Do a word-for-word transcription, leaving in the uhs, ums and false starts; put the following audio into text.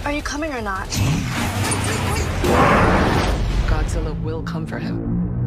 Are you coming or not? Godzilla will come for him.